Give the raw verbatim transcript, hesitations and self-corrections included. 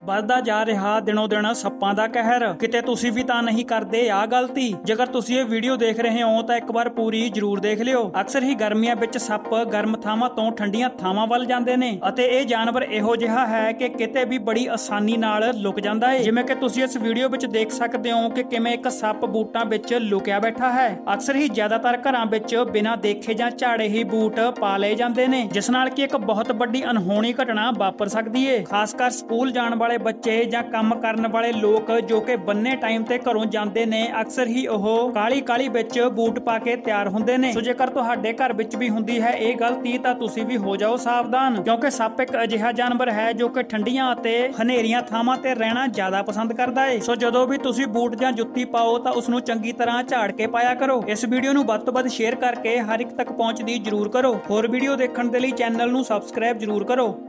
ਵੱਧਦਾ ਜਾ ਰਿਹਾ ਦਿਨੋਂ ਦਿਨ ਸੱਪਾਂ ਦਾ ਕਹਿਰ। ਕਿਤੇ ਤੁਸੀਂ ਵੀ ਤਾਂ ਨਹੀਂ ਕਰਦੇ ਆ ਗਲਤੀ। ਜੇਕਰ ਤੁਸੀਂ ਇਹ ਵੀਡੀਓ ਦੇਖ ਰਹੇ ਹੋ ਤਾਂ ਇੱਕ ਵਾਰ ਪੂਰੀ ਜ਼ਰੂਰ ਦੇਖ ਲਿਓ। ਅਕਸਰ ਹੀ ਗਰਮੀਆਂ ਵਿੱਚ ਸੱਪ ਗਰਮ ਥਾਵਾਂ ਤੋਂ ਠੰਡੀਆਂ ਥਾਵਾਂ ਵੱਲ ਜਾਂਦੇ ਨੇ ਅਤੇ ਇਹ ਜਾਨਵਰ ਇਹੋ ਜਿਹਾ ਹੈ ਕਿ ਕਿਤੇ ਵੀ ਬੜੀ ਆਸਾਨੀ ਨਾਲ ਲੁਕ ਜਾਂਦਾ ਹੈ। ਜਿਵੇਂ ਕਿ ਤੁਸੀਂ ਇਸ ਵੀਡੀਓ ਵਿੱਚ ਦੇਖ ਸਕਦੇ ਹੋ ਕਿ ਕਿਵੇਂ ਇੱਕ ਸੱਪ ਬੂਟਾਂ ਵਿੱਚ ਲੁਕਿਆ ਬੈਠਾ ਹੈ। ਅਕਸਰ ਹੀ ਜ਼ਿਆਦਾਤਰ ਘਰਾਂ ਵਿੱਚ ਬਿਨਾਂ ਦੇਖੇ ਜਾਂ ਝਾੜੇ ਹੀ ਬੂਟ ਪਾ ਲਏ ਜਾਂਦੇ ਨੇ, ਜਿਸ ਨਾਲ ਕਿ ਇੱਕ ਬਹੁਤ ਵੱਡੀ ਅਣਹੋਣੀ ਘਟਨਾ ਵਾਪਰ ਸਕਦੀ ਹੈ। ਖਾਸ ਕਰ ਸਕੂਲ ਜਾਣ ਵਾਲੇ ਬੱਚੇ ਜਾਂ ਕੰਮ ਕਰਨ ਵਾਲੇ ਲੋਕ ਜੋ ਕਿ ਬੰਨੇ ਟਾਈਮ ਤੇ ਘਰੋਂ ਜਾਂਦੇ ਨੇ, ਅਕਸਰ ਹੀ ਉਹ ਕਾਲੀ ਕਾਲੀ ਵਿੱਚ ਬੂਟ ਪਾ ਕੇ ਤਿਆਰ ਹੁੰਦੇ ਨੇ। ਸੋ ਜੇਕਰ ਤੁਹਾਡੇ ਘਰ ਵਿੱਚ ਵੀ ਹੁੰਦੀ ਹੈ ਇਹ ਗਲਤੀ ਤਾਂ ਤੁਸੀਂ ਵੀ ਹੋ ਜਾਓ ਸਾਵਧਾਨ, ਕਿਉਂਕਿ ਸੱਪ ਇੱਕ ਅਜਿਹਾ ਜਾਨਵਰ ਹੈ ਜੋ ਕਿ ਠੰਡੀਆਂ ਅਤੇ ਹਨੇਰੀਆਂ ਥਾਵਾਂ ਤੇ ਰਹਿਣਾ ਜ਼ਿਆਦਾ ਪਸੰਦ ਕਰਦਾ ਹੈ। ਸੋ ਜਦੋਂ ਵੀ ਤੁਸੀਂ ਬੂਟ ਜਾਂ ਜੁੱਤੀ ਪਾਓ ਤਾਂ ਉਸ ਨੂੰ ਚੰਗੀ ਤਰ੍ਹਾਂ ਝਾੜ ਕੇ ਪਾਇਆ ਕਰੋ। ਇਸ ਵੀਡੀਓ ਨੂੰ ਵੱਧ ਤੋਂ ਵੱਧ ਸ਼ੇਅਰ ਕਰਕੇ ਹਰ ਇੱਕ ਤੱਕ ਪਹੁੰਚਦੀ ਜ਼ਰੂਰ ਕਰੋ। ਹੋਰ ਵੀਡੀਓ ਦੇਖਣ ਦੇ ਲਈ ਚੈਨਲ ਨੂੰ ਸਬਸਕ੍ਰਾਈਬ ਜ਼ਰੂਰ ਕਰੋ।